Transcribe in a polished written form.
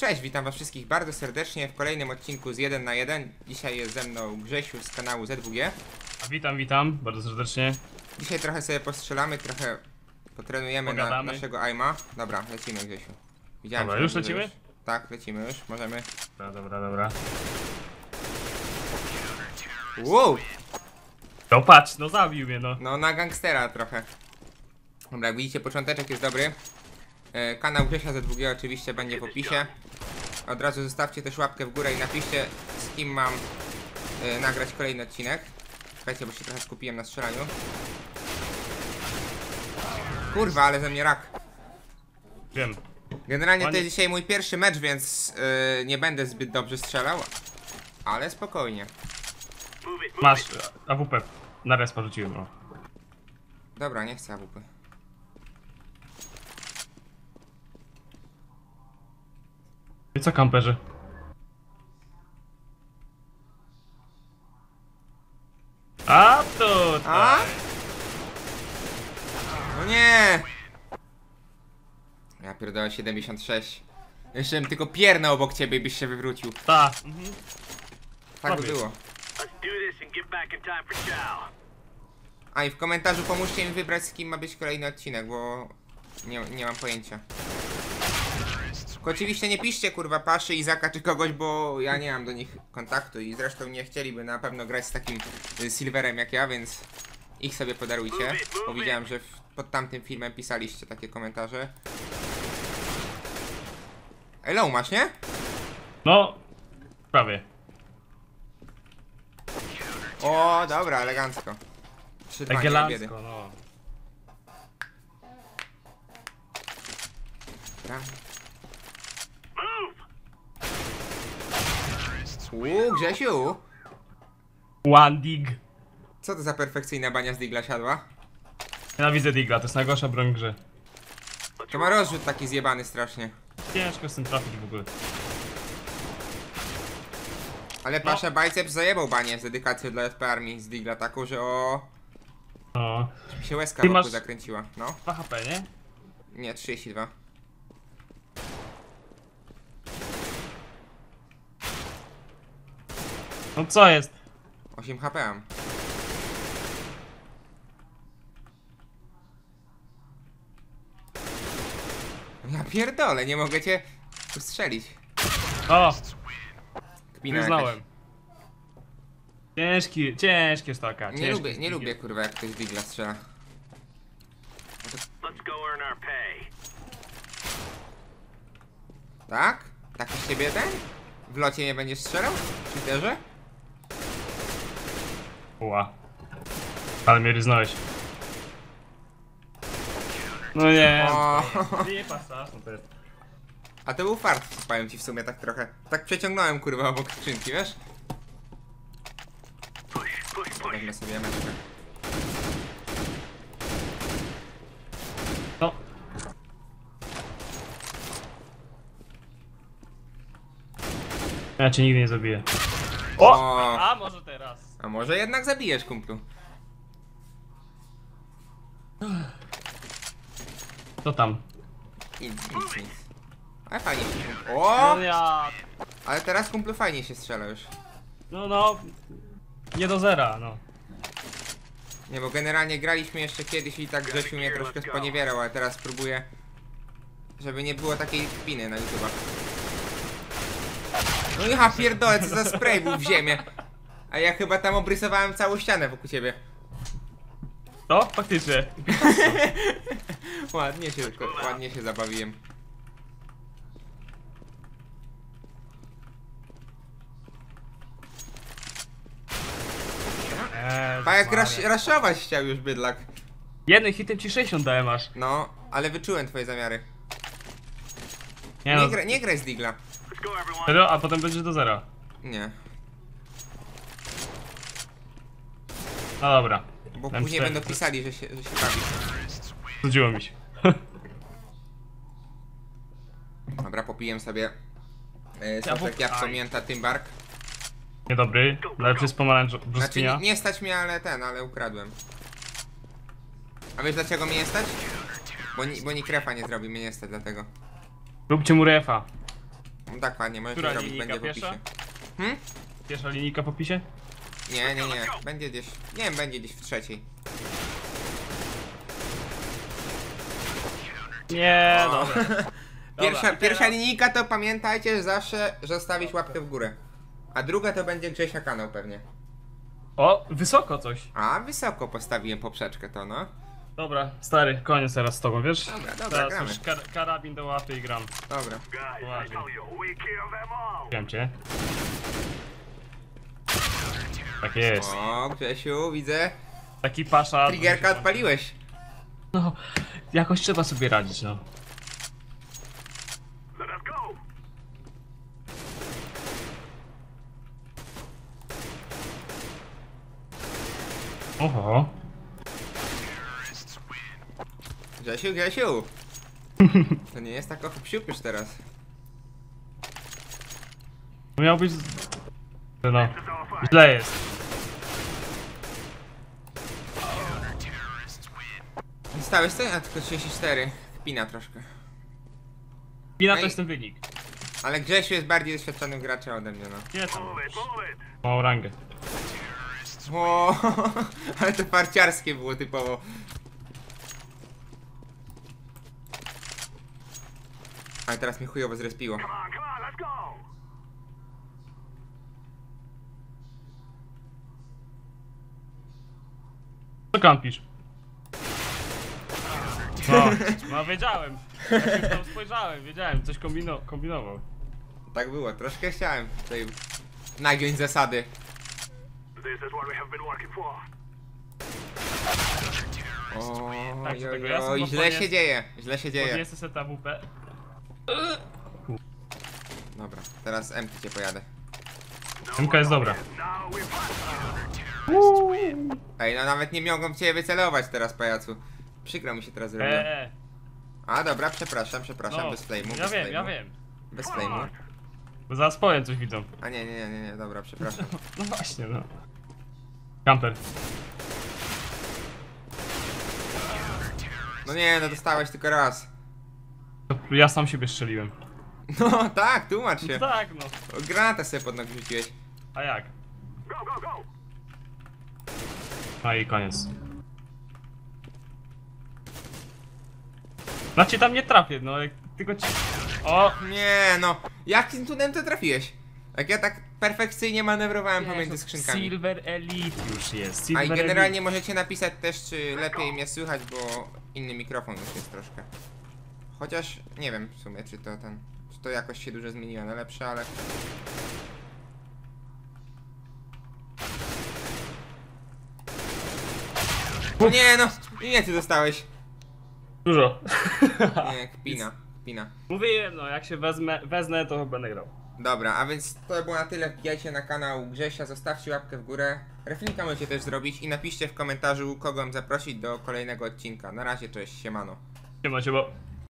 Cześć, witam was wszystkich bardzo serdecznie w kolejnym odcinku z 1 na 1. Dzisiaj jest ze mną Grzesiu z kanału ZWG. Witam bardzo serdecznie. Dzisiaj trochę sobie postrzelamy, trochę potrenujemy na naszego aima. Dobra, lecimy Grzesiu. Widziałem, dobra, już lecimy? Tak, lecimy już, możemy. Dobra. Wow! No patrz, no zabił mnie no. No na gangstera trochę. Dobra, jak widzicie, począteczek jest dobry. Kanał Grzesia ZWG oczywiście będzie w opisie. Od razu zostawcie też łapkę w górę i napiszcie, z kim mam nagrać kolejny odcinek. Czekajcie, bo się trochę skupiłem na strzelaniu. Kurwa, ale ze mnie rak. Wiem. Generalnie to jest dzisiaj mój pierwszy mecz, więc nie będę zbyt dobrze strzelał. Ale spokojnie. Masz AWP. Na respa rzuciłem, no. Dobra, nie chcę AWP. I co kamperzy? A to A? No nie! Ja pierdolę 76. Jeszcze bym tylko piernę obok ciebie i byś się wywrócił. tak. Tak by Powiedz. było. A i w komentarzu pomóżcie mi wybrać, z kim ma być kolejny odcinek, bo nie mam pojęcia. Tylko oczywiście nie piszcie kurwa Paszy, Izaka czy kogoś, bo ja nie mam do nich kontaktu i zresztą nie chcieliby na pewno grać z takim Silverem jak ja, więc ich sobie podarujcie. Bo widziałem, że pod tamtym filmem pisaliście takie komentarze. Ej, low masz, nie? No, prawie. O, dobra, elegancko. 3-2, nie ma biedy. Egelancko, no. Dobra. Grzesiu! One dig. Co to za perfekcyjna bania z digla siadła? Nienawidzę digla, to jest najgorsza broń w grze. To ma rozrzut taki zjebany strasznie. Ciężko z tym trafić w ogóle. Ale Pasza Biceps zajebał banię z dedykacją dla FP Armii z digla taką, że o... No. mi się łezka Ty wokół masz- zakręciła. No, 2 HP, nie? nie, 32. No co jest? 8 HP mam. Ja pierdolę, nie mogę cię ustrzelić. O! Kpina Nie jakaś. znałem. Ciężki jest taka. Nie lubię kurwa jak ktoś z digla strzela. Tak? Tak z ciebie ten? W locie nie będziesz strzelał? W Twitterze? Ła. Ale mnie ryznąłeś. No nie. O. Nie pasaż. No to jest. A to był fart, powiem ci w sumie tak trochę. Tak przeciągnąłem kurwa obok skrzynki, wiesz? Weźmy sobie emeczkę. No. Ja cię nigdy nie zabiję. O! A może teraz. A może jednak zabijesz, kumplu? Co tam? Nic. Ale fajnie się... O! No ja. Ale teraz kumplu fajnie się strzela już. No. Nie do zera, no. Nie, bo generalnie graliśmy jeszcze kiedyś i tak Grzesiu mnie troszkę sponiewierał, ale teraz próbuję, żeby nie było takiej kpiny na YouTubach. No ja pierdolę, co za spray był w ziemię. A ja chyba tam obrysowałem całą ścianę wokół ciebie. To? Faktycznie. Ładnie się zabawiłem. A jak raszować chciał już bydlak. Jednym hitem ci 60 dałem aż. No, ale wyczułem twoje zamiary. Nie no. Nie graj z digla. Serio? A potem będzie do zera. Nie, No dobra. bo Dam później 4. będą pisali, że się bawisz. Znudziło mi się. Dobra, popiję sobie Ja soczek jabłko aj. mięta Tymbark. Niedobry. Lepszy z pomarańcz Znaczy brzoskwinia. nie stać mnie, ale ukradłem. A wiesz dlaczego mnie nie stać? Bo nikt refa nie zrobi, mnie nie stać dlatego. Róbcie mu refa. Dokładnie, możecie Która zrobić, linijka będzie w opisie. pierwsza? Pierwsza linijka w opisie? Nie, nie, nie. Będzie gdzieś. Nie wiem, będzie gdzieś w trzeciej. Nie, O. dobra. Pierwsza teraz- linijka to pamiętajcie zawsze, że zostawić łapkę w górę. A druga to będzie Grzesia kanał pewnie. O, wysoko coś. A, wysoko postawiłem poprzeczkę to, no. Dobra, stary, koniec teraz z tobą, wiesz? Dobra, dobra, Teraz gramy. już karabin do łapy i gram. Dobra. Poważnie. Wiem cię. Tak jest. O, Grzesiu, widzę. Taki pasza. Triggerka odpaliłeś. No, jakoś trzeba sobie radzić, no. Oho. Grzesiu, Grzesiu. To nie jest tak hop-siup teraz. To miał być... No. Źle jest. Stałeś co? A tylko 34. Pina troszkę. Pina No to i- jest ten wynik. Ale Grzesiu jest bardziej doświadczonym graczem ode mnie, no. Nie tam. Małą rangę. O, ale to parciarskie było typowo. Ale teraz mi chujowo zrespiło. Co kampisz? No, no wiedziałem. Jak już tam spojrzałem, wiedziałem, coś kombinował. Tak było, troszkę chciałem tutaj nagiąć zasady. Tak, Oj, tego oj, ja sam oj, na źle koniec- się dzieje, źle się dzieje. Podniosę sobie ta WP. Dobra, teraz M cię pojadę. MK jest dobra. Ej, no nawet nie mogą w ciebie wycelować teraz, pajacu. Przykro mi się teraz zrobiło. A dobra, przepraszam, No, bez flame'u, ja bez wiem, flame'u. ja wiem. Bez flame'u. Bo zaraz powiem coś widzą. A nie, dobra, przepraszam. No właśnie, no. Camper. No nie, no dostałeś tylko raz. To ja sam siebie strzeliłem. No tak, tłumacz się. Tak, no. Granatę sobie pod nogi rzuciłeś. A jak? No i koniec. Znaczy tam nie trafię, no jak tylko ci... O! Nie no, jakim cudem to trafiłeś? Jak ja tak perfekcyjnie manewrowałem pomiędzy skrzynkami. Silver Elite już jest. A Silver i generalnie Elite. możecie napisać też, czy lepiej mnie słychać, bo inny mikrofon już jest troszkę. Chociaż nie wiem w sumie, czy to jakoś się dużo zmieniło na lepsze, ale... No nie no, nie ty dostałeś. Dużo. Nie, kpina. Mówiłem, no jak się wezmę, to będę grał. Dobra, a więc to było na tyle. Wbijajcie na kanał Grzesia, zostawcie łapkę w górę. Reflinka możecie też zrobić i napiszcie w komentarzu, kogo mam zaprosić do kolejnego odcinka. Na razie, cześć, siemano. Siema, siema.